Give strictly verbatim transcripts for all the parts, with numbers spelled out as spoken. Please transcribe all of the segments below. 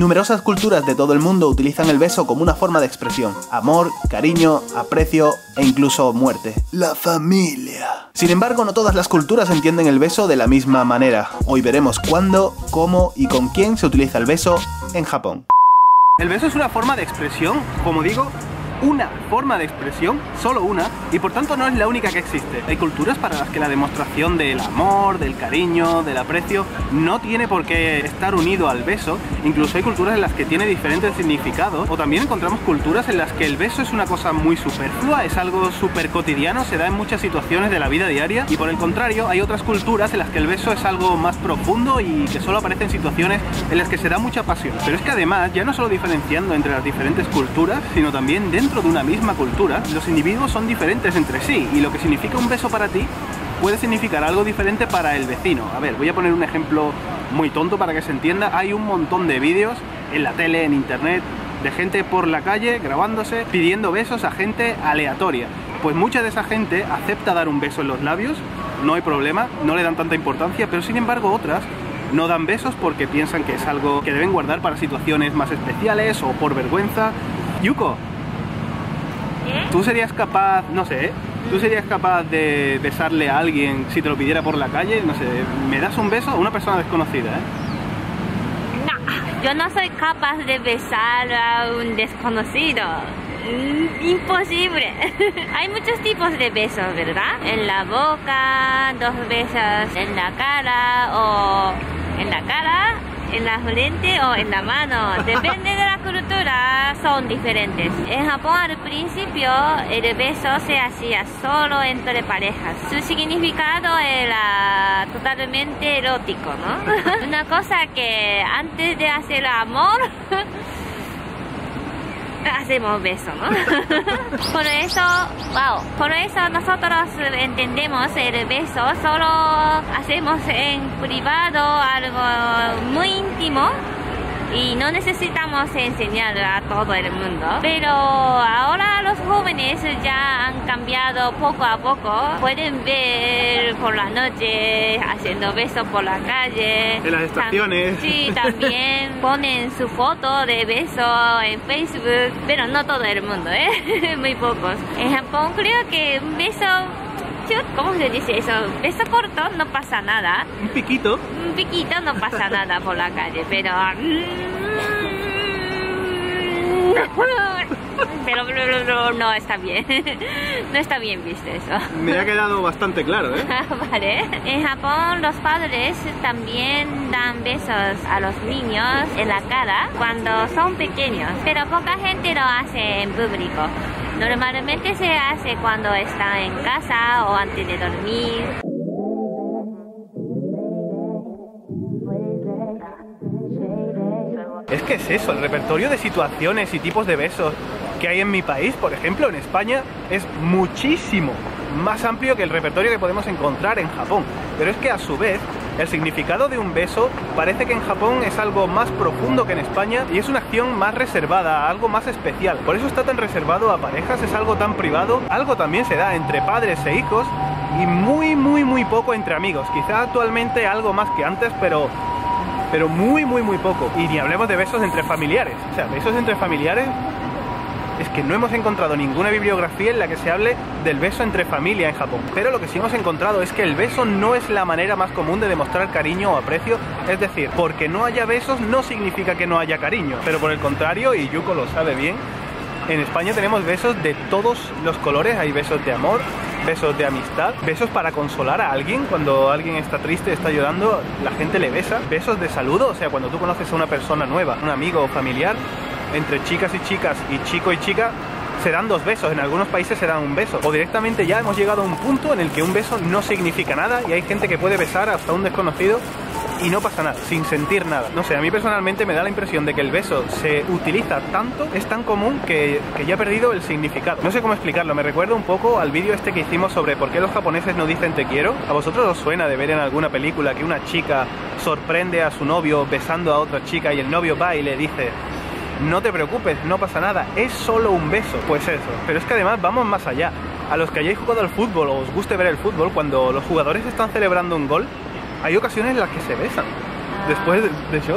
Numerosas culturas de todo el mundo utilizan el beso como una forma de expresión. Amor, cariño, aprecio e incluso muerte. La familia. Sin embargo, no todas las culturas entienden el beso de la misma manera. Hoy veremos cuándo, cómo y con quién se utiliza el beso en Japón. El beso es una forma de expresión, como digo, una forma de expresión, solo una, y por tanto no es la única que existe. Hay culturas para las que la demostración del amor, del cariño, del aprecio no tiene por qué estar unido al beso. Incluso hay culturas en las que tiene diferentes significados, o también encontramos culturas en las que el beso es una cosa muy superflua, es algo súper cotidiano, se da en muchas situaciones de la vida diaria, y por el contrario hay otras culturas en las que el beso es algo más profundo y que solo aparece en situaciones en las que se da mucha pasión. Pero es que además, ya no solo diferenciando entre las diferentes culturas, sino también dentro de una misma cultura, los individuos son diferentes entre sí, y lo que significa un beso para ti puede significar algo diferente para el vecino. A ver, voy a poner un ejemplo muy tonto para que se entienda. Hay un montón de vídeos en la tele, en internet, de gente por la calle grabándose, pidiendo besos a gente aleatoria. Pues mucha de esa gente acepta dar un beso en los labios, no hay problema, no le dan tanta importancia, pero sin embargo otras no dan besos porque piensan que es algo que deben guardar para situaciones más especiales o por vergüenza. Yuko, ¿tú serías capaz, no sé, ¿eh? ¿Tú serías capaz de besarle a alguien si te lo pidiera por la calle? No sé, ¿me das un beso a una persona desconocida, eh? No, yo no soy capaz de besar a un desconocido. Imposible. Hay muchos tipos de besos, ¿verdad? En la boca, dos besos en la cara o en la cara, en la frente o en la mano. Depende de la cultura, son diferentes. En Japón al principio el beso se hacía solo entre parejas. Su significado era totalmente erótico, ¿no? Una cosa que antes de hacer amor hacemos beso, ¿no? Por eso, wow, por eso nosotros entendemos el beso, solo hacemos en privado algo muy íntimo y no necesitamos enseñar a todo el mundo. Pero ahora los jóvenes ya han cambiado poco a poco. Pueden ver por la noche haciendo besos por la calle. En las estaciones. Sí, también ponen su foto de beso en Facebook. Pero no todo el mundo, ¿eh? Muy pocos. En Japón creo que un beso... ¿Cómo se dice eso? Beso corto, no pasa nada. Un piquito. Un piquito, no pasa nada por la calle, pero... Pero, pero, pero no está bien. No está bien visto eso. Me ha quedado bastante claro, ¿eh? Vale. En Japón los padres también dan besos a los niños en la cara cuando son pequeños, pero poca gente lo hace en público. Normalmente se hace cuando están en casa o antes de dormir. Es que es eso, el repertorio de situaciones y tipos de besos que hay en mi país, por ejemplo, en España, es muchísimo más amplio que el repertorio que podemos encontrar en Japón. Pero es que a su vez, el significado de un beso parece que en Japón es algo más profundo que en España y es una acción más reservada, algo más especial. Por eso está tan reservado a parejas, es algo tan privado. Algo también se da entre padres e hijos y muy, muy, muy poco entre amigos. Quizá actualmente algo más que antes, pero... pero muy, muy, muy poco. Y ni hablemos de besos entre familiares. O sea, besos entre familiares... es que no hemos encontrado ninguna bibliografía en la que se hable del beso entre familia en Japón. Pero lo que sí hemos encontrado es que el beso no es la manera más común de demostrar cariño o aprecio. Es decir, porque no haya besos no significa que no haya cariño. Pero por el contrario, y Yuko lo sabe bien, en España tenemos besos de todos los colores. Hay besos de amor, besos de amistad, besos para consolar a alguien. Cuando alguien está triste, está llorando, la gente le besa. Besos de saludo, o sea, cuando tú conoces a una persona nueva, un amigo o familiar, entre chicas y chicas y chico y chica, se dan dos besos. En algunos países se dan un beso. O directamente ya hemos llegado a un punto en el que un beso no significa nada y hay gente que puede besar hasta un desconocido y no pasa nada, sin sentir nada. No sé, a mí personalmente me da la impresión de que el beso se utiliza tanto, es tan común que, que ya ha perdido el significado. No sé cómo explicarlo, me recuerda un poco al vídeo este que hicimos sobre por qué los japoneses no dicen te quiero. ¿A vosotros os suena de ver en alguna película que una chica sorprende a su novio besando a otra chica y el novio va y le dice: no te preocupes, no pasa nada, es solo un beso? Pues eso, pero es que además vamos más allá. A los que hayáis jugado al fútbol o os guste ver el fútbol, cuando los jugadores están celebrando un gol, hay ocasiones en las que se besan. Después de, de show,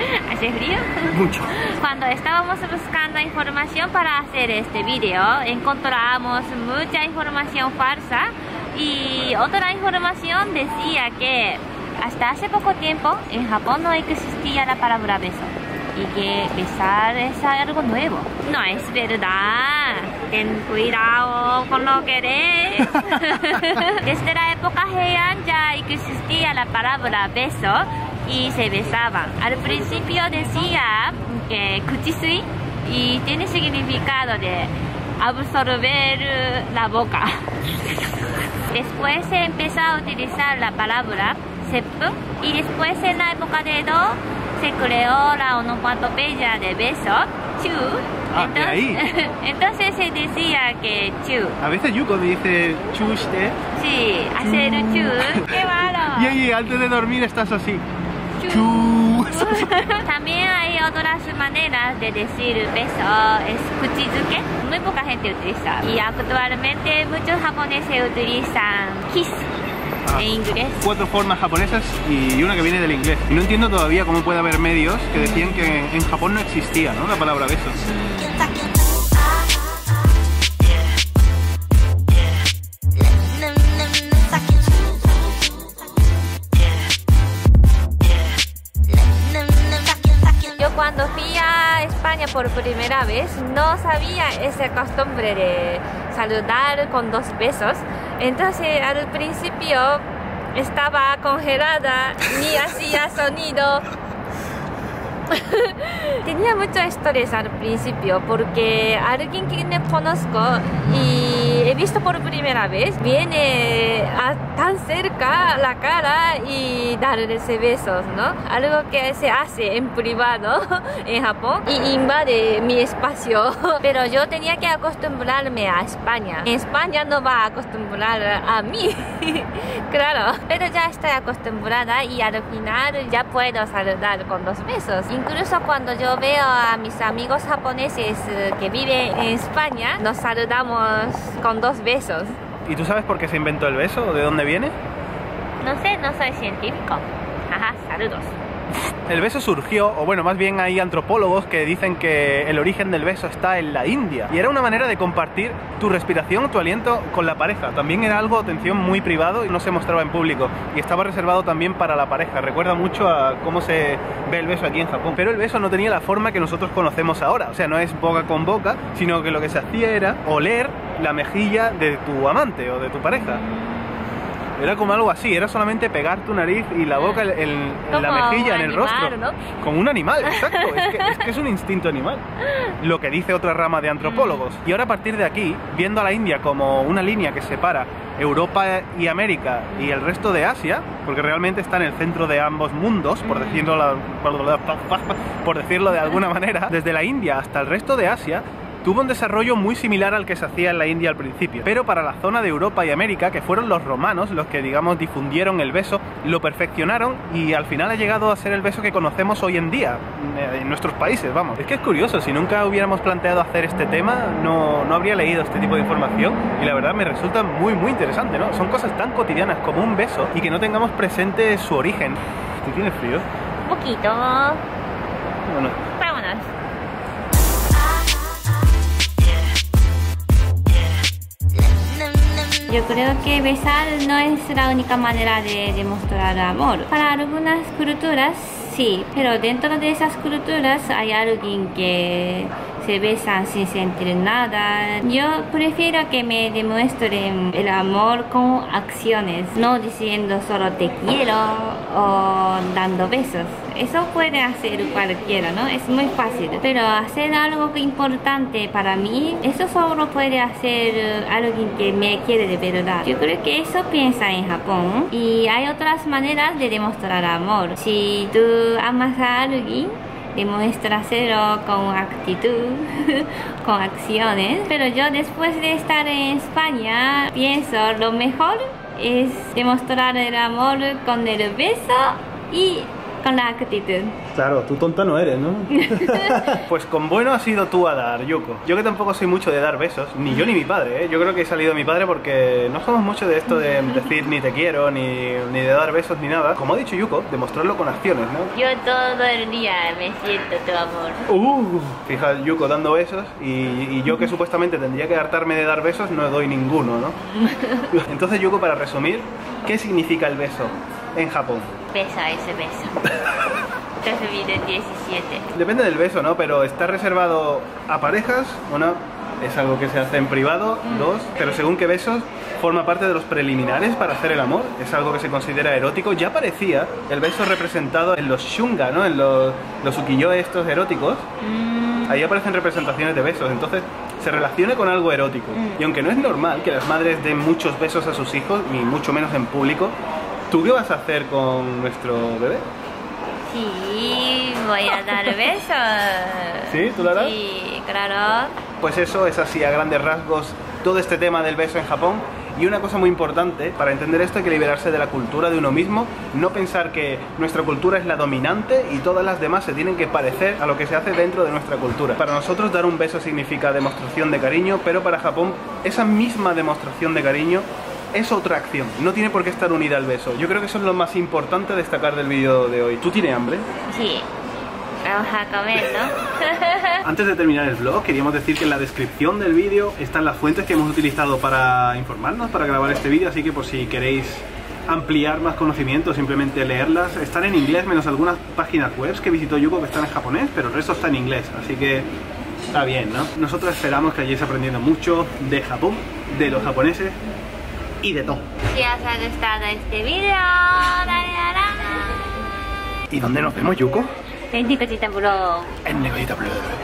¿Hace frío? Mucho. Cuando estábamos buscando información para hacer este video, encontramos mucha información falsa y otra información decía que hasta hace poco tiempo en Japón no existía la palabra beso y que besar es algo nuevo. No es verdad. Ten cuidado con lo que eres. Desde la época Heian ya existía la palabra beso y se besaban. Al principio decía que kuchisui y tiene significado de absorber la boca. Después se empezó a utilizar la palabra seppun y después en la época de Edo se creó la onomatopeya de beso, chu. Ah, entonces, de ahí. entonces se decía que chu. A veces Yuko dice chuste. Sí, hacer chu. ¡Qué malo! Y ahí antes de dormir estás así. Chu. Chu. También hay otras maneras de decir beso, es kuchizuke. Muy poca gente utiliza. Y actualmente muchos japoneses utilizan kiss. Ah, en inglés. Cuatro formas japonesas y una que viene del inglés. Y no entiendo todavía cómo puede haber medios que decían que en Japón no existía, ¿no?, la palabra beso. Yo cuando fui a España por primera vez no sabía esa costumbre de saludar con dos besos. Entonces al principio estaba congelada, ni hacía sonido. Tenía mucho estrés al principio porque alguien que no conozco y he visto por primera vez viene a tan cerca la cara y darle besos, ¿no? Algo que se hace en privado en Japón y invade mi espacio. Pero yo tenía que acostumbrarme a España. En España no va a acostumbrar a mí. Claro, pero ya estoy acostumbrada y al final ya puedo saludar con dos besos. Incluso cuando yo veo a mis amigos japoneses que viven en España, nos saludamos con dos besos. ¿Y tú sabes por qué se inventó el beso o de dónde viene? No sé, no soy científico. Ajá, saludos. El beso surgió, o bueno, más bien hay antropólogos que dicen que el origen del beso está en la India. Y era una manera de compartir tu respiración, tu aliento con la pareja. También era algo, atención, muy privado y no se mostraba en público. Y estaba reservado también para la pareja. Recuerda mucho a cómo se ve el beso aquí en Japón. Pero el beso no tenía la forma que nosotros conocemos ahora. O sea, no es boca con boca, sino que lo que se hacía era oler la mejilla de tu amante o de tu pareja. Era como algo así, era solamente pegar tu nariz y la boca, el, el, la mejilla en el animal, rostro. ¿no? Como un animal, exacto. Es que, es que es un instinto animal. Lo que dice otra rama de antropólogos. Y ahora a partir de aquí, viendo a la India como una línea que separa Europa y América y el resto de Asia, porque realmente está en el centro de ambos mundos, por decirlo, la, por decirlo de alguna manera, desde la India hasta el resto de Asia, tuvo un desarrollo muy similar al que se hacía en la India al principio, pero para la zona de Europa y América, que fueron los romanos los que, digamos, difundieron el beso, lo perfeccionaron y al final ha llegado a ser el beso que conocemos hoy en día en nuestros países, vamos. Es que es curioso, si nunca hubiéramos planteado hacer este tema, no, no habría leído este tipo de información y la verdad me resulta muy muy interesante, ¿no? Son cosas tan cotidianas como un beso y que no tengamos presente su origen. ¿Tú tienes frío? Un poquito. Bueno. Vámonos. Yo creo que besar no es la única manera de demostrar amor. Para algunas culturas sí, pero dentro de esas culturas hay alguien que se besan sin sentir nada. Yo prefiero que me demuestren el amor con acciones, no diciendo solo te quiero o dando besos. Eso puede hacer cualquiera, ¿no? Es muy fácil. Pero hacer algo importante para mí, eso solo puede hacer alguien que me quiere de verdad. Yo creo que eso piensa en Japón. Y hay otras maneras de demostrar amor. Si tú amas a alguien, demuéstraselo con actitud, con acciones. Pero yo después de estar en España, pienso lo mejor es demostrar el amor con el beso y con la actitud. Claro, tú tonta no eres, ¿no? Pues con bueno has ido tú a dar, Yuko. Yo que tampoco soy mucho de dar besos, ni yo ni mi padre, ¿eh? Yo creo que he salido mi padre porque no somos mucho de esto de decir ni te quiero, ni, ni de dar besos, ni nada. Como ha dicho Yuko, demostrarlo con acciones, ¿no? Yo todo el día me siento tu amor. Uh, fija, Yuko dando besos y, y yo que supuestamente tendría que hartarme de dar besos, no doy ninguno, ¿no? Entonces, Yuko, para resumir, ¿qué significa el beso en Japón? Besa ese beso. dos mil diecisiete. Depende del beso, ¿no? Pero está reservado a parejas, una, es algo que se hace en privado, mm. dos, pero según qué besos, forma parte de los preliminares para hacer el amor, es algo que se considera erótico. Ya aparecía el beso representado en los shunga, ¿no? En los, los ukiyo estos eróticos, mm. ahí aparecen representaciones de besos, entonces se relaciona con algo erótico. Mm. Y aunque no es normal que las madres den muchos besos a sus hijos, ni mucho menos en público, ¿tú qué vas a hacer con nuestro bebé? Sí, voy a dar besos. ¿Sí? ¿Tú la das? Sí, claro. Pues eso es así a grandes rasgos todo este tema del beso en Japón. Y una cosa muy importante, para entender esto hay que liberarse de la cultura de uno mismo, no pensar que nuestra cultura es la dominante y todas las demás se tienen que parecer a lo que se hace dentro de nuestra cultura. Para nosotros dar un beso significa demostración de cariño, pero para Japón esa misma demostración de cariño es otra acción, no tiene por qué estar unida al beso. Yo creo que eso es lo más importante a destacar del vídeo de hoy. ¿Tú tienes hambre? Sí. Vamos a comer, ¿no? Antes de terminar el vlog, queríamos decir que en la descripción del vídeo están las fuentes que hemos utilizado para informarnos, para grabar este vídeo, así que por si queréis ampliar más conocimientos, simplemente leerlas. Están en inglés, menos algunas páginas web que visitó Yuko que están en japonés, pero el resto está en inglés, así que está bien, ¿no? Nosotros esperamos que hayáis aprendiendo mucho de Japón, de los japoneses y de todo. Si os ha gustado este vídeo, dale a la... ¿Y dónde nos vemos, Yuko? En Nicotita Blog. En Nicotita Blog.